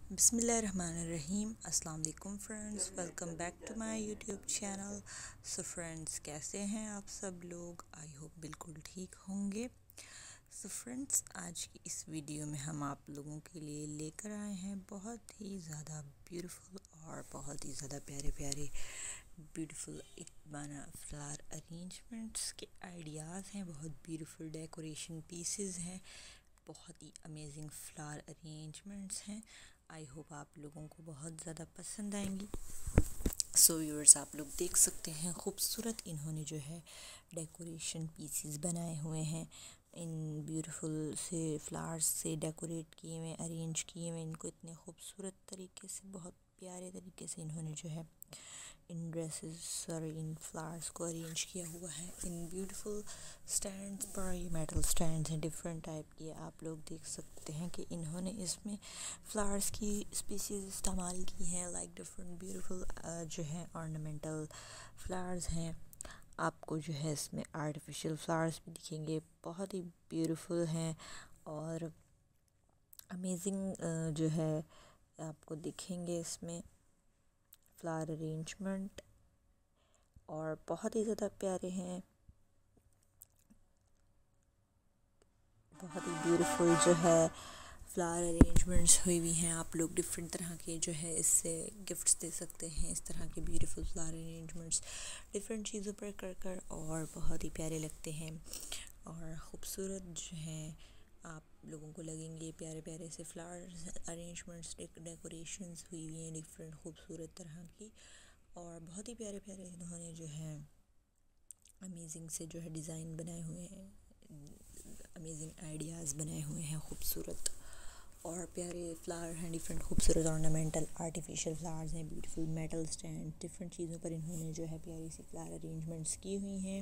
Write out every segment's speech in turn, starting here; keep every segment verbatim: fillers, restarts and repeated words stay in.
बिस्मिल्लाहिर्रहमानिर्रहीम। अस्सलाम वालेकुम friends, welcome back to my YouTube channel. So friends, कैसे हैं आप सब लोग? आई होप बिल्कुल ठीक होंगे। सो फ्रेंड्स, आज की इस वीडियो में हम आप लोगों के लिए लेकर आए हैं बहुत ही ज़्यादा ब्यूटीफुल और बहुत ही ज़्यादा प्यारे प्यारे ब्यूटीफुल इकबाना फ्लावर अरेंजमेंट्स के आइडियाज़ हैं। बहुत ब्यूटीफुल डेकोरेशन पीसेस हैं, बहुत ही अमेजिंग फ्लावर अरेंजमेंट्स हैं। आई होप आप लोगों को बहुत ज़्यादा पसंद आएंगी। सो व्यूअर्स, आप लोग देख सकते हैं खूबसूरत इन्होंने जो है डेकोरेशन पीसेस बनाए हुए हैं। इन ब्यूटीफुल से फ्लावर्स से डेकोरेट किए हुए, अरेंज किए हुए, इनको इतने खूबसूरत तरीके से, बहुत प्यारे तरीके से इन्होंने जो है इन ड्रेसेस और इन फ्लावर्स को अरेंज किया हुआ है। इन ब्यूटीफुल स्टैंड्स पर, ये मेटल स्टैंड्स हैं डिफरेंट टाइप के। आप लोग देख सकते हैं कि इन्होंने इसमें फ्लावर्स की स्पीसीज इस्तेमाल की हैं, लाइक डिफरेंट ब्यूटीफुल जो है ऑर्नामेंटल फ्लावर्स हैं। आपको जो है इसमें आर्टिफिशियल फ्लावर्स भी दिखेंगे, बहुत ही ब्यूटीफुल हैं और अमेजिंग जो है आपको दिखेंगे इसमें फ्लावर अरेंजमेंट, और बहुत ही ज़्यादा प्यारे हैं, बहुत ही ब्यूटीफुल जो है फ्लावर अरेंजमेंट्स हुई हुई हैं। आप लोग डिफरेंट तरह के जो है इससे गिफ्ट्स दे सकते हैं, इस तरह के ब्यूटीफुल फ्लावर अरेंजमेंट्स डिफरेंट चीज़ों पर कर कर और बहुत ही प्यारे लगते हैं और ख़ूबसूरत जो हैं आप लोगों को लगेंगे। प्यारे प्यारे से फ्लावर अरेंजमेंट्स, डेकोरेशंस हुई हुई हैं डिफरेंट खूबसूरत तरह की, और बहुत ही प्यारे प्यारे इन्होंने जो है अमेजिंग से जो है डिज़ाइन बनाए हुए हैं, अमेजिंग आइडियाज़ बनाए हुए हैं। खूबसूरत और प्यारे फ्लावर हैं, डिफरेंट खूबसूरत ऑर्नामेंटल आर्टिफिशियल फ्लावर्स हैं, ब्यूटीफुल मेटल स्टैंड, डिफरेंट चीज़ों पर इन्होंने जो है प्यारी सी फ्लावर अरेंजमेंट्स की हुई हैं।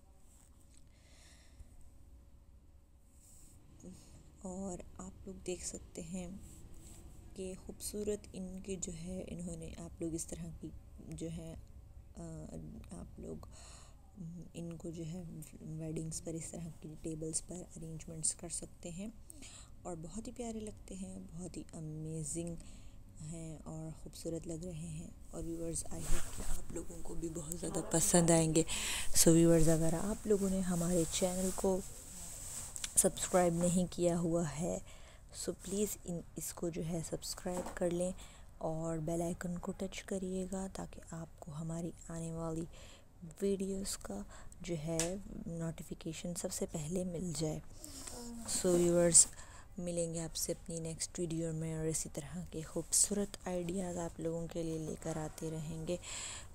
और आप लोग देख सकते हैं कि खूबसूरत इनके जो है इन्होंने आप लोग इस तरह की जो है आ, आप लोग इनको जो है वेडिंग्स पर इस तरह की टेबल्स पर अरेंजमेंट्स कर सकते हैं और बहुत ही प्यारे लगते हैं, बहुत ही अमेजिंग हैं और ख़ूबसूरत लग रहे हैं। और व्यूअर्स, आई होप कि आप लोगों को भी बहुत ज़्यादा पसंद आएंगे। सो व्यूअर्स, अगर आप लोगों ने हमारे चैनल को सब्सक्राइब नहीं किया हुआ है सो प्लीज़ इन इसको जो है सब्सक्राइब कर लें और बेल आइकन को टच करिएगा ताकि आपको हमारी आने वाली वीडियोस का जो है नोटिफिकेशन सबसे पहले मिल जाए। सो व्यूअर्स, मिलेंगे आपसे अपनी नेक्स्ट वीडियो में और इसी तरह के खूबसूरत आइडियाज़ आप लोगों के लिए लेकर आते रहेंगे।